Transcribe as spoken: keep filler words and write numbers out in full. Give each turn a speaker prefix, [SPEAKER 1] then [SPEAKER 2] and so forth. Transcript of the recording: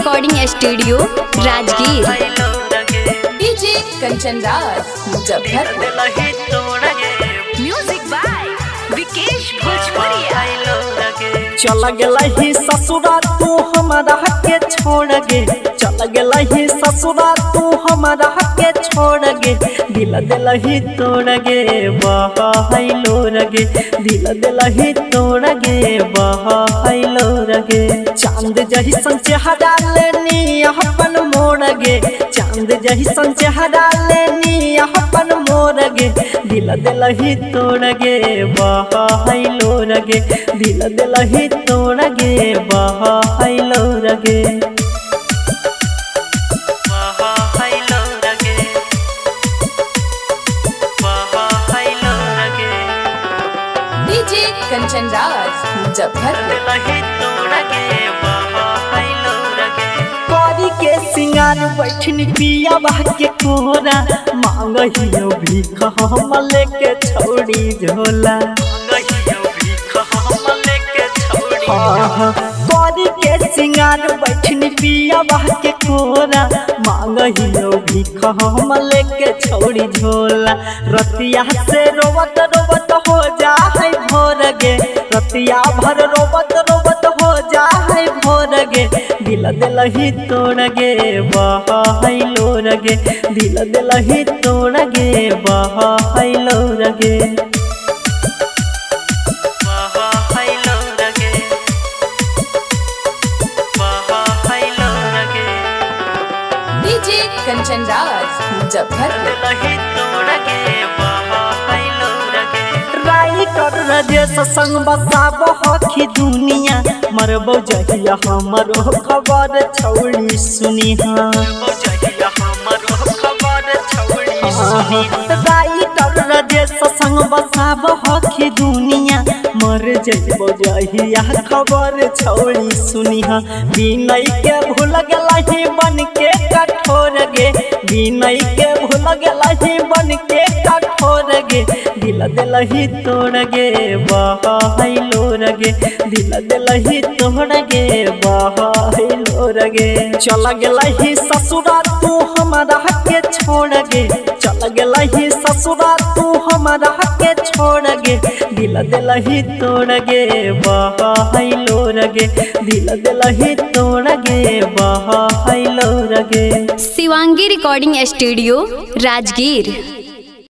[SPEAKER 1] Recording studio Rajgir.
[SPEAKER 2] DJ Kanchan Raj Muzaffarpur. Music by Vikesh Bhojpuriya.
[SPEAKER 3] चल गला ही ससुरा तू हमारा के छोड़ गे, चल गला ही ससुरा तू हमारा के छोड़ गे, दिल दिल ही तोड़ गे बहाइलो रगे, दिल दिल ही तोड़ गे बहाइलो रगे। चांद जही संचेहरा लेनी अपन मोड़ गे, चांद जही संचेहरा लेनी अपन मोड़ गे, दिल दिल ही तोड़ गे बहाइलो रगे, दिल दिल ही तोड़ गे बहाइलो रगे, बहाइलो रगे, बहाइलो रगे।
[SPEAKER 2] डीजे कंचन राज मुजफ्फरपुर।
[SPEAKER 3] करी के सिंगार बैठनी पिया बह के कोरा, मांगहियो भीख हम लेके छोड़ी झोला, करी के सिंगार बैठनी पिया बह के कोरा, मांगहियो भीख हम लेके छोड़ी झोला। रतिया से रोवत रोवत हो जा है भोर गे, रतिया भर रोवत रोवत हो जा है भोर गे, दिल दिल ही तोड़ गे बहाइलो रगे, दिल दिल ही तोड़ गे बहाइलो रगे, बहाइलो रगे, बहाइलो रगे।
[SPEAKER 2] डीजे कंचन राज मुजफ्फरपुर।
[SPEAKER 3] राइटर राजेश संग बसाब हखी दुनिया, मरबो जहिया हमरो खबर छौड़ी सुनिहा, राइटर राजेश संग बसाब हखी दुनिया, मर जइबो जहिया खबर छौड़ी सुनिहा। विनय के भूल गेलही बन के कठोर गे, विनय के भूल गेलही बन के कठोर गे, दिल दिल ही तोड़ गे बहाइलो रगे, दिल दिल ही तोड़ गे बहाइलो रगे। चल गेला ही ससुरा तू हमारा के छोड़ गे, चल गेला ही ससुरा तू हमारा के छोड़ गे, दिल दिल ही तोड़ गे बहाइलो रगे, दिल दिल ही तोड़ गे बहाइलो रगे।
[SPEAKER 1] Shivangi recording studio Rajgir.